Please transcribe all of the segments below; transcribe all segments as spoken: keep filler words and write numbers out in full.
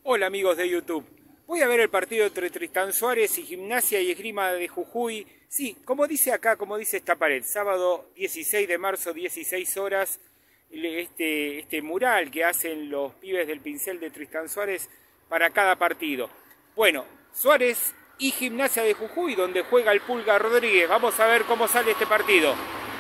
Hola amigos de YouTube, voy a ver el partido entre Tristán Suárez y Gimnasia y Esgrima de Jujuy. Sí, como dice acá, como dice esta pared, sábado dieciséis de marzo, dieciséis horas, este, este mural que hacen los pibes del pincel de Tristán Suárez para cada partido. Bueno, Suárez y Gimnasia de Jujuy, donde juega el Pulga Rodríguez. Vamos a ver cómo sale este partido.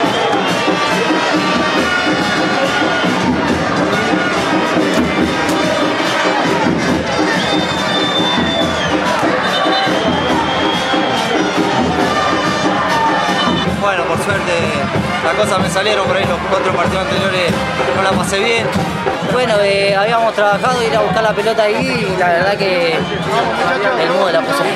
Bueno, por suerte las cosas me salieron, por ahí los cuatro partidos anteriores no la pasé bien. Bueno, eh, habíamos trabajado, ir a buscar la pelota ahí y la verdad que el modo la puso.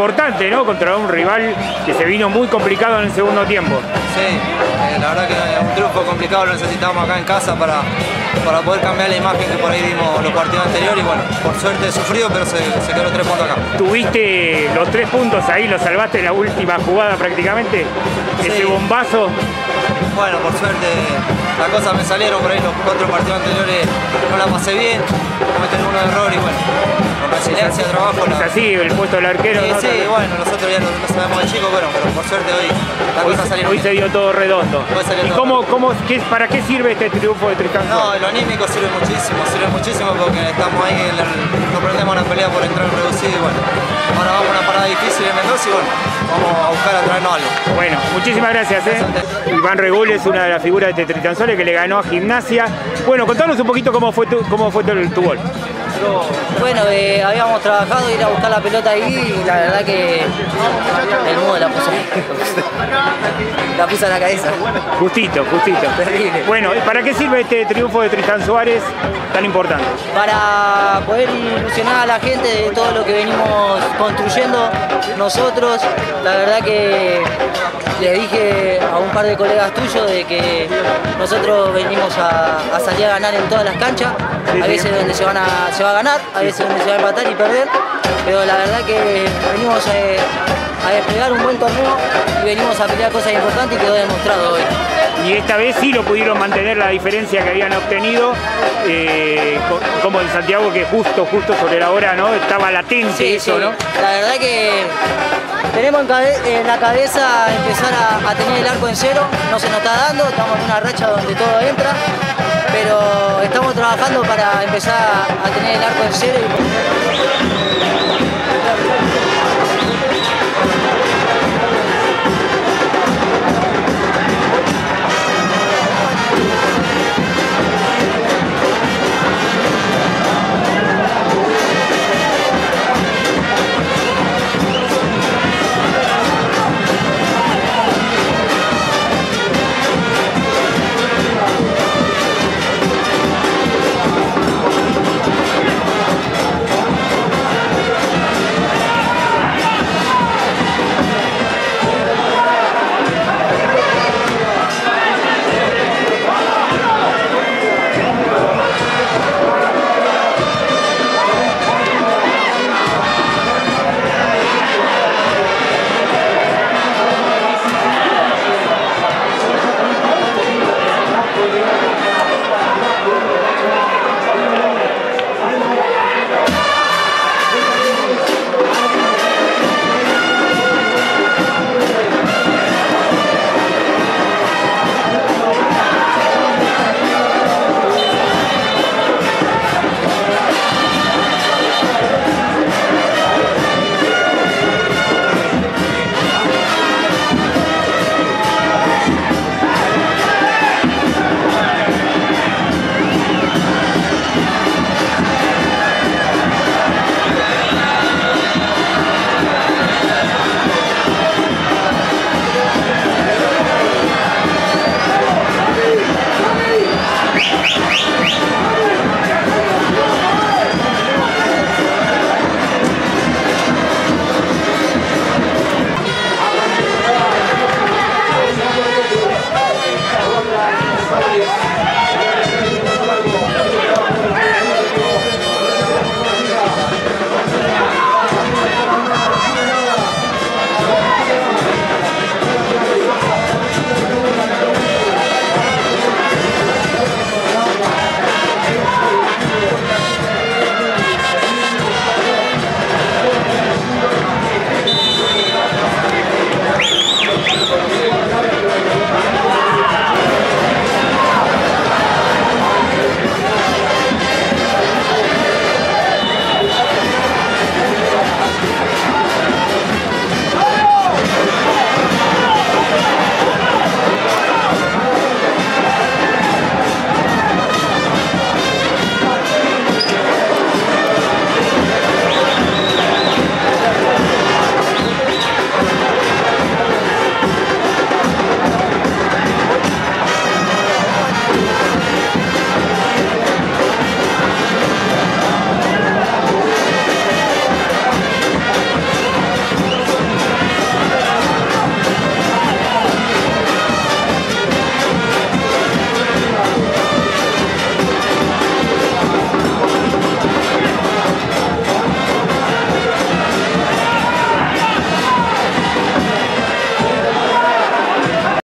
importante, ¿no? Contra un rival que se vino muy complicado en el segundo tiempo. Sí, eh, la verdad que un triunfo complicado lo necesitábamos acá en casa para, para poder cambiar la imagen que por ahí dimos los partidos anteriores y bueno, por suerte sufrido, pero se, se quedó los tres puntos acá. Tuviste los tres puntos ahí, los salvaste en la última jugada prácticamente, sí. Ese bombazo. Bueno, por suerte las cosas me salieron, por ahí los cuatro partidos anteriores no la pasé bien, cometí algunos errores y bueno, con resiliencia, trabajo. Es la... así, el puesto del arquero. Sí, ¿no? sí, bueno, nosotros ya lo, lo sabemos de chicos, bueno, pero por suerte hoy las hoy, cosas salieron hoy bien. se dio todo redondo. ¿Y todo cómo, cómo, qué, para qué sirve este triunfo de Tristán Suárez? No, lo anímico sirve muchísimo, sirve muchísimo porque estamos ahí, en el, nos prendemos una pelea por entrar en reducido y bueno, ahora vamos a una parada difícil en Mendoza y bueno, vamos a buscar a traernos algo. Bueno, muchísimas gracias. ¿eh? Iván Regul es una de las figuras de Tristán Suárez que le ganó a Gimnasia. Bueno, contanos un poquito cómo fue tu, cómo fue tu, tu gol. Bueno, eh, habíamos trabajado, ir a buscar la pelota ahí y la verdad que el mudo la puso, la puso en la cabeza. Justito, justito. Terrible. Bueno, ¿para qué sirve este triunfo de Tristán Suárez tan importante? Para poder ilusionar a la gente de todo lo que venimos construyendo nosotros. La verdad que le dije a un par de colegas tuyos de que nosotros venimos a, a salir a ganar en todas las canchas. Sí, a veces sí. donde se, van a, se va a ganar, a veces donde se va a empatar y perder, pero la verdad que venimos a, a desplegar un buen torneo y venimos a pelear cosas importantes y quedó demostrado hoy. Y esta vez sí lo pudieron mantener la diferencia que habían obtenido, eh, como en Santiago, que justo, justo sobre la hora, ¿no? Estaba latente sí, eso, sí. ¿no? La verdad que tenemos en, cabe en la cabeza empezar a, a tener el arco en cero, no se nos está dando, estamos en una racha donde todo entra, pero estamos trabajando para empezar a tener el arco en cero y